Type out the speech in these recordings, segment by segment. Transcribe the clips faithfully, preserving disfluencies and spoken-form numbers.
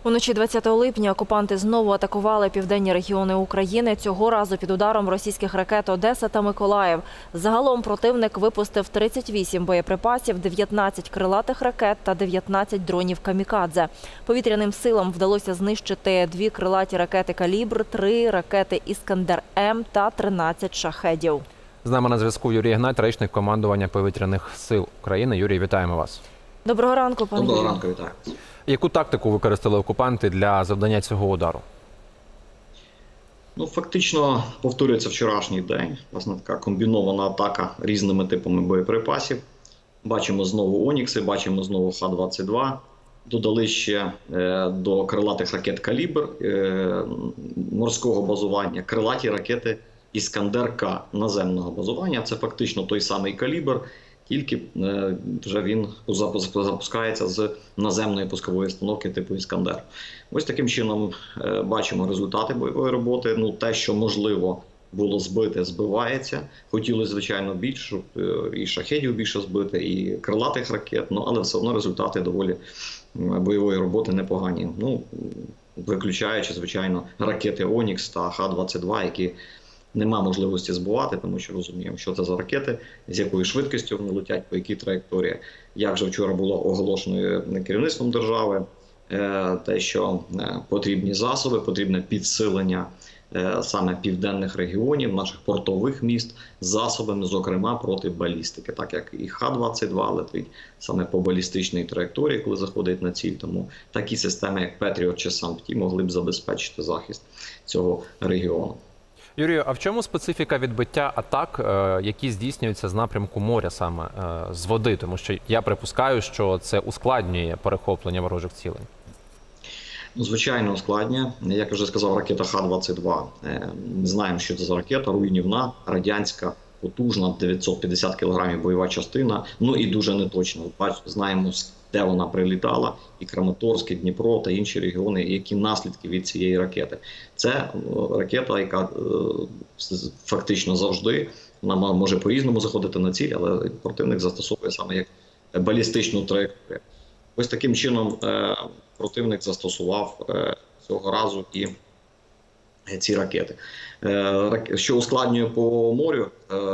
Уночі двадцятого липня окупанти знову атакували південні регіони України. Цього разу під ударом російських ракет Одеса та Миколаїв. Загалом противник випустив тридцять вісім боєприпасів, дев'ятнадцять крилатих ракет та дев'ятнадцять дронів «Камікадзе». Повітряним силам вдалося знищити дві крилаті ракети «Калібр», три ракети «Іскандер-М» та тринадцять шахедів. З нами на зв'язку Юрій Ігнат, речник командування повітряних сил України. Юрій, вітаємо вас. Доброго ранку, пане Юрію. Доброго ранку, вітаю. Яку тактику використали окупанти для завдання цього удару? Ну, фактично повторюється вчорашній день. Власне, така комбінована атака різними типами боєприпасів. Бачимо знову «Онікси», бачимо знову Х двадцять два. Додали ще е, до крилатих ракет «Калібр» е, морського базування крилаті ракети «Іскандер-К» наземного базування. Це фактично той самий «Калібр», тільки е, вже він запускається з наземної пускової установки типу «Іскандер». Ось таким чином е, бачимо результати бойової роботи. Ну, те, що можливо було збити, збивається. Хотілося, звичайно, більше, щоб е, і шахедів більше збити, і крилатих ракет, ну, але все одно результати доволі бойової роботи непогані. Ну, виключаючи, звичайно, ракети «Онікс» та Х двадцять два, які нема можливості збивати, тому що розуміємо, що це за ракети, з якою швидкістю вони летять, по якій траєкторії. Як вже вчора було оголошено керівництвом держави, те, що потрібні засоби, потрібне підсилення саме південних регіонів, наших портових міст, засобами, зокрема, проти балістики. Так як і Х двадцять два летить саме по балістичній траєкторії, коли заходить на ціль. Тому такі системи, як «Петріот» чи «Сампті», могли б забезпечити захист цього регіону. Юрію, а в чому специфіка відбиття атак, які здійснюються з напрямку моря, саме з води? Тому що я припускаю, що це ускладнює перехоплення ворожих цілей. Звичайно, ускладнює. Як я вже сказав, ракета Х двадцять два. Ми знаємо, що це за ракета, руйнівна, радянська, потужна, дев'ятсот п'ятдесят кілограмів бойова частина, ну і дуже неточна. Знаємо, де вона прилітала, і Краматорськ, і Дніпро та інші регіони, які наслідки від цієї ракети. Це ракета, яка фактично завжди, вона може по-різному заходити на ціль, але противник застосовує саме як балістичну траєкторію. Ось таким чином противник застосував цього разу і ці ракети. Що ускладнює по морю,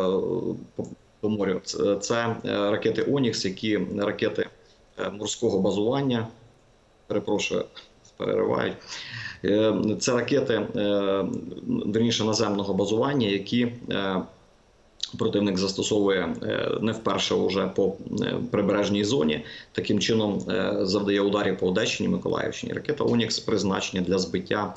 по морю, це ракети «Онікс», які ракети морського базування, перепрошую, переривають. Це ракети, вірніше, наземного базування, які противник застосовує не вперше вже по прибережній зоні. Таким чином завдає ударів по Одещині, Миколаївщині. Ракета «Онікс» призначена для збиття,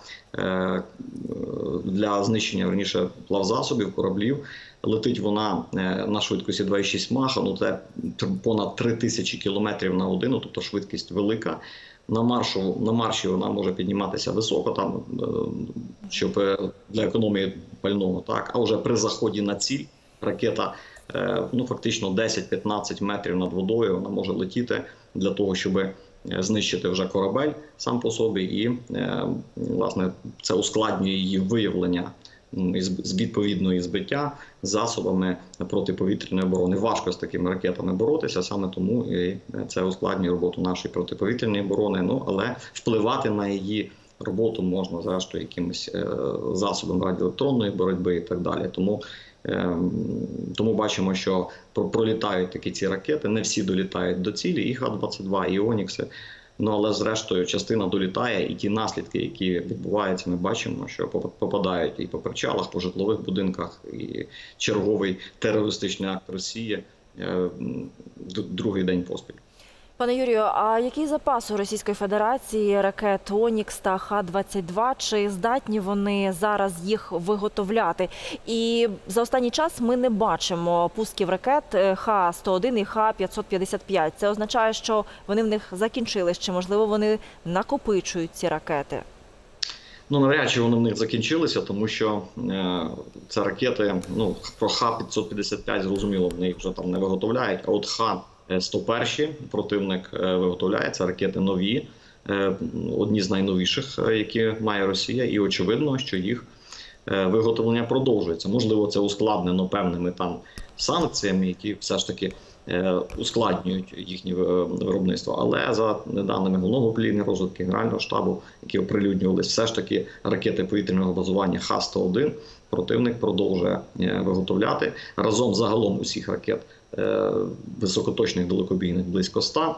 для знищення, верніше, плавзасобів, кораблів. Летить вона на швидкості два і шість маха, ну це понад три тисячі кілометрів на годину, тобто швидкість велика. На, маршу, на марші вона може підніматися високо, там, щоб для економії пального. Так? А вже при заході на ціль ракета ну, фактично десять-п'ятнадцять метрів над водою вона може летіти для того, щоб знищити вже корабель сам по собі. І, власне, це ускладнює її виявлення з відповідної збиття засобами протиповітряної оборони. Важко з такими ракетами боротися, саме тому і це ускладнює роботу нашої протиповітряної оборони. Ну, але впливати на її роботу можна, зрештою, якимись засобами радіоелектронної боротьби і так далі. Тому, тому бачимо, що пролітають такі ці ракети, не всі долітають до цілі, і Х двадцять два, і «Онікси». Ну, але зрештою частина долітає, і ті наслідки, які відбуваються, ми бачимо, що попадають і по причалах, по житлових будинках, і черговий терористичний акт Росії другий день поспіль. Пане Юрію, а який запас у Російської Федерації ракет «Онікс» та Х двадцять два? Чи здатні вони зараз їх виготовляти? І за останній час ми не бачимо пусків ракет Х сто один і Х п'ятсот п'ятдесят п'ять. Це означає, що вони в них закінчились, чи, можливо, вони накопичують ці ракети? Ну, навряд чи вони в них закінчилися, тому що е, це ракети, ну, про Х п'ятсот п'ятдесят п'ять, зрозуміло, вони їх вже там не виготовляють, а от Х сто один противник виготовляє, це ракети нові, одні з найновіших, які має Росія, і очевидно, що їх виготовлення продовжується. Можливо, це ускладнено певними там санкціями, які все ж таки ускладнюють їхнє виробництво. Але за даними Головного управління розвідки Генерального штабу, які оприлюднювалися, все ж таки ракети повітряного базування Х сто один противник продовжує виготовляти. Разом загалом усіх ракет високоточних далекобійних близько ста.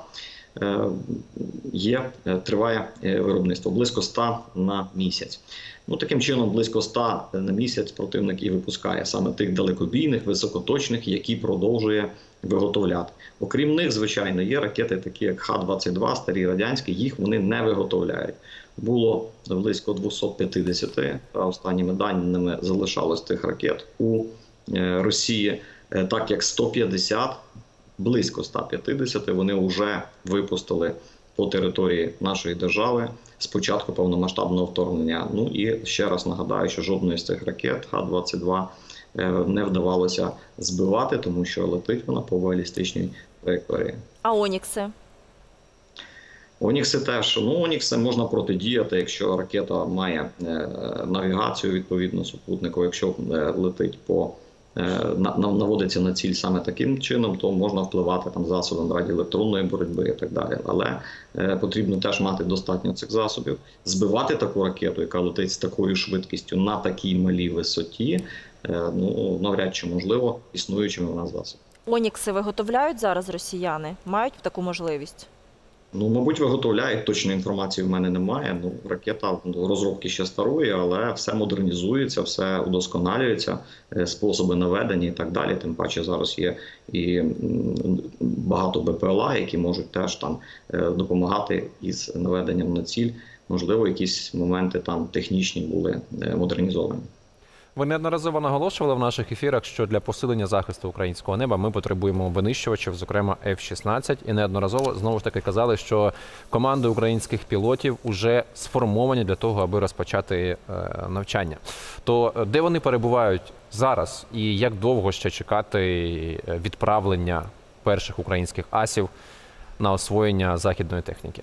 Є, триває виробництво близько ста на місяць. Ну, таким чином, близько ста на місяць противник і випускає саме тих далекобійних, високоточних, які продовжує виготовляти. Окрім них, звичайно, є ракети, такі як Х двадцять два, старі радянські, їх вони не виготовляють. Було близько двісті п'ятдесят, останніми даними залишалось тих ракет у Росії, так як сто п'ятдесят, близько ста п'ятдесят вони вже випустили по території нашої держави з початку повномасштабного вторгнення. Ну і ще раз нагадаю, що жодної з цих ракет Х двадцять два не вдавалося збивати, тому що летить вона по балістичній траєкторії. А Онікси? Онікси теж. Ну, Онікси можна протидіяти, якщо ракета має навігацію, відповідно, супутнику, якщо летить по наводиться на ціль саме таким чином, то можна впливати там засобами радіоелектронної боротьби і так далі. Але е, потрібно теж мати достатньо цих засобів. Збивати таку ракету, яка летить з такою швидкістю на такій малій висоті, е, ну, навряд чи можливо існуючими в нас засобами. Онікси виготовляють зараз росіяни? Мають таку можливість? Ну, мабуть, виготовляють, точної інформації в мене немає. Ну, ракета розробки ще старої, але все модернізується, все удосконалюється, способи наведення і так далі. Тим паче зараз є і багато Б П Л А, які можуть теж там допомагати із наведенням на ціль. Можливо, якісь моменти там технічні були модернізовані. Ви неодноразово наголошували в наших ефірах, що для посилення захисту українського неба ми потребуємо винищувачів, зокрема Ф шістнадцять, і неодноразово знову ж таки казали, що команди українських пілотів уже сформовані для того, аби розпочати навчання. То де вони перебувають зараз і як довго ще чекати відправлення перших українських асів на освоєння західної техніки?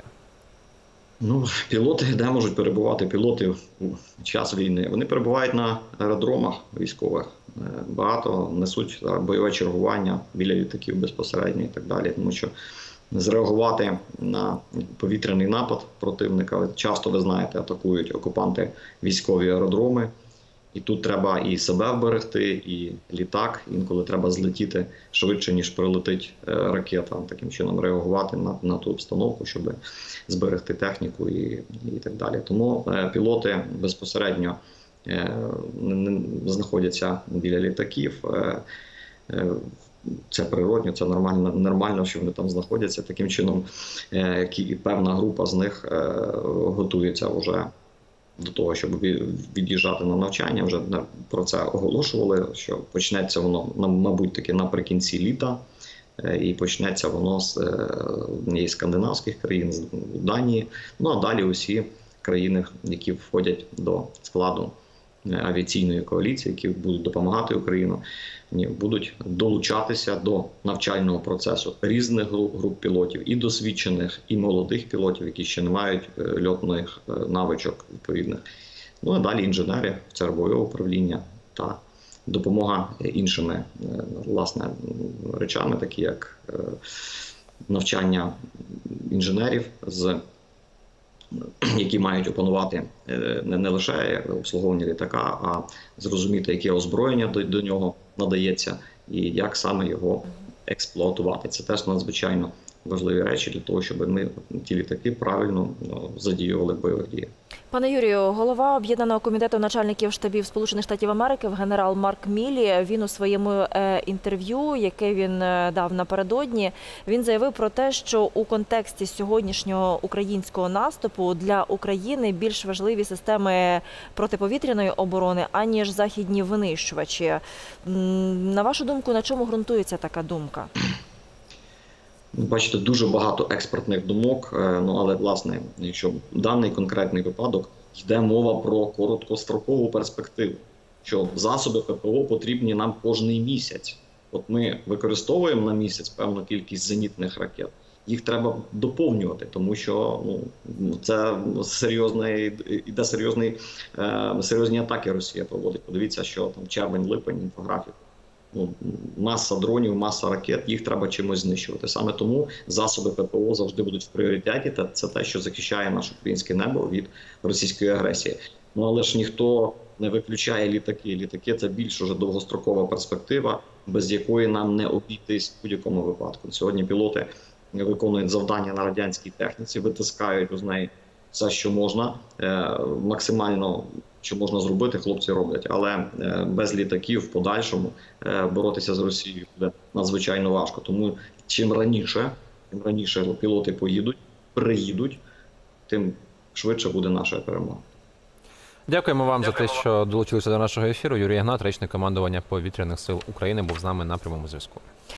Ну, пілоти, де можуть перебувати пілоти в час війни? Вони перебувають на аеродромах військових. Багато несуть бойове чергування біля літаків безпосередньо і так далі. Тому що зреагувати на повітряний напад противника, часто, ви знаєте, атакують окупанти військові аеродроми. І тут треба і себе вберегти, і літак. Інколи треба злетіти швидше, ніж прилетить ракета. Таким чином реагувати на, на ту обстановку, щоб зберегти техніку і, і так далі. Тому е, пілоти безпосередньо е, не знаходяться біля літаків. Е, е, Це природньо, це нормально, нормально, що вони там знаходяться. Таким чином, е, певна група з них е, готується вже до того, щоб від'їжджати на навчання. Вже про це оголошували, що почнеться воно, мабуть, таки наприкінці літа, і почнеться воно з однієї скандинавських країн, з Данії, ну а далі усі країни, які входять до складу авіаційної коаліції, які будуть допомагати Україні, будуть долучатися до навчального процесу різних груп, груп пілотів, і досвідчених, і молодих пілотів, які ще не мають льотних навичок відповідних. Ну а далі інженери, цербове управління та допомога іншими, власне, речами, такі як навчання інженерів, з які мають опанувати не, не лише обслуговування літака, а зрозуміти, яке озброєння до, до нього надається і як саме його експлуатувати. Це теж надзвичайно важливі речі для того, щоб ми ті літаки правильно задіювали в бойових діях. Пане Юрію, голова Об'єднаного комітету начальників штабів Сполучених Штатів Америки, генерал Марк Міллі, він у своєму інтерв'ю, яке він дав напередодні, він заявив про те, що у контексті сьогоднішнього українського наступу для України більш важливі системи протиповітряної оборони, аніж західні винищувачі. На вашу думку, на чому ґрунтується така думка? Бачите, дуже багато експертних думок, ну але, власне, якщо даний конкретний випадок, йде мова про короткострокову перспективу, що засоби П П О потрібні нам кожний місяць. От ми використовуємо на місяць певну кількість зенітних ракет, їх треба доповнювати, тому що ну, це серйозний, іде серйозний, е, серйозні атаки Росія проводить. Подивіться, що там червень-липень, інфографіку. ну, маса дронів, маса ракет, їх треба чимось знищувати. Саме тому засоби ППО завжди будуть в пріоритеті, та це те, що захищає наше українське небо від російської агресії. Ну але ж ніхто не виключає літаки. Літаки – це більш уже довгострокова перспектива, без якої нам не обійтись в будь-якому випадку. Сьогодні пілоти виконують завдання на радянській техніці, витискають з неї все, що можна, максимально, що можна зробити, хлопці роблять. Але без літаків в подальшому боротися з Росією буде надзвичайно важко. Тому чим раніше, чим раніше пілоти поїдуть, приїдуть, тим швидше буде наша перемога. Дякуємо вам Дякую. за те, що долучилися до нашого ефіру. Юрій Ігнат, речник командування Повітряних сил України, був з нами на прямому зв'язку.